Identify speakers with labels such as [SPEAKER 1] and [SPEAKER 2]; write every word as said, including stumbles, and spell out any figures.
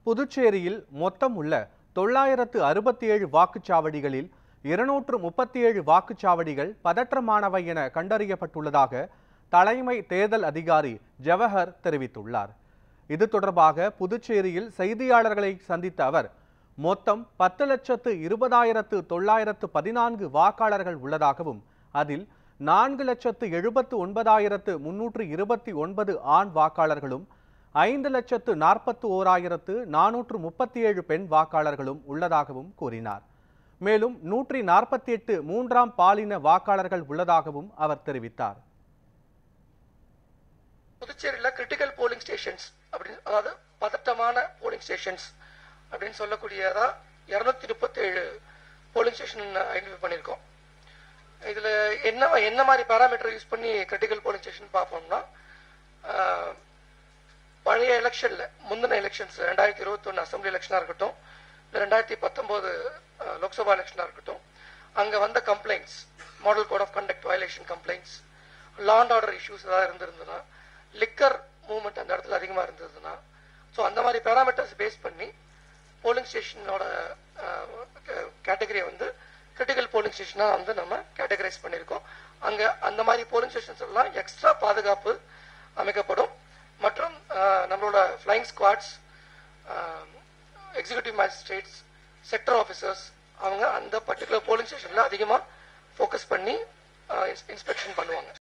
[SPEAKER 1] புதுச்சேரியில் மொத்தம் உள்ள தொள்ளாயிரத்து அறுபத்தி ஏழு வாக்குச்சாவடிகளில் இருநூற்று முப்பத்தி ஏழு வாக்குச்சாவடிகள் பதற்றமானவை என கண்டறியப்பட்டுள்ளதாக தலைமை தேர்தல் அதிகாரி ஜவஹர் தெரிவித்துள்ளார். இது தொடர்பாக புதுச்சேரியில் செய்தியாளர்களை சந்தித்த அவர், மொத்தம் பத்து லட்சத்து இருபதாயிரத்து தொள்ளாயிரத்து பதினான்கு வாக்காளர்கள் உள்ளதாகவும், அதில் நான்கு லட்சத்து எழுபத்து ஒன்பதாயிரத்து முன்னூற்று இருபத்தி ஒன்பது ஆண் வாக்காளர்களும் ஐந்து லட்சத்து நாற்பத்தி ஓராயிரத்து நானூற்று முப்பத்தி ஏழு பெண் வாக்காளர்களும் உள்ளதாகவும் கூறினார். மேலும் நூற்றி நாற்பத்தி எட்டு மூன்றாம் பாலின வாக்காளர்கள் உள்ளதாகவும் அவர் தெரிவித்தார்.
[SPEAKER 2] புதுச்சேரியில் கிரிட்டிக்கல் போலிங் ஸ்டேஷன்ஸ் அப்படின்னு, அதாவது பதட்டமான போலிங் ஸ்டேஷன்ஸ் அப்படின்னு சொல்லக்கூடியதா இருநூத்தி முப்பத்தி ஏழு போலிங் ஸ்டேஷன் ஐடென்டிஃபை பண்ணியிருக்கோம். இதுல என்ன என்ன மாதிரி பாராமீட்டர் யூஸ் பண்ணி கிரிட்டிக்கல் போலிங் ஸ்டேஷன் பார்ப்போம்னா, பழைய எலெக்ஷன்ல முந்தின எலெக்ஷன்ஸ் ரெண்டாயிரத்தி இருபத்தி ஒன்னு அசம்பிளி எலெக்ஷனா இருக்கட்டும், ரெண்டாயிரத்தி பத்தொன்பது லோக்சபா எலெக்ஷனா இருக்கட்டும், அங்க வந்த complaints, model code of conduct violation complaints, law and order issues ஏதாவது இருந்திருந்ததுன்னா, லிக்கர் மூவ்மெண்ட் அந்த இடத்துல அதிகமா இருந்ததுன்னா, ஸோ அந்த மாதிரி பேராமீட்டர்ஸ் பேஸ் பண்ணி போலிங் ஸ்டேஷனோட கேட்டகரியை வந்து கிரிட்டிக்கல் போலிங் ஸ்டேஷனா வந்து நம்ம கேட்டகரைஸ் பண்ணியிருக்கோம். அங்க அந்த மாதிரி போலிங் ஸ்டேஷன்ஸ் எல்லாம் எக்ஸ்ட்ரா பாதுகாப்பு அமைக்கப்படும். மற்றும் நம்மளோட flying squads, executive magistrates, sector officers அவங்க அந்த பர்டிகுலர் போலிங் ஸ்டேஷன்ல அதிகமாக ஃபோக்கஸ் பண்ணி இன்ஸ்பெக்ஷன் பண்ணுவாங்க.